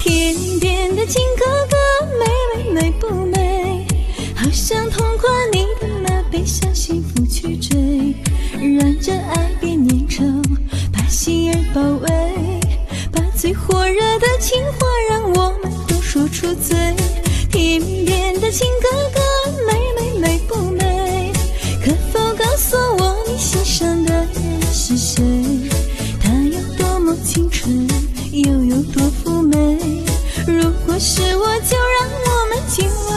天边的金哥哥，美美美不美？好想通过你的那杯向幸福去追，让这爱变粘稠，把心儿包围，把最火热的情话让我们都说出嘴。天边的金哥哥，美美美不美？可否告诉我你心上的人是谁？他有多么清纯，又有多妩媚？如果是我，就让我们今晚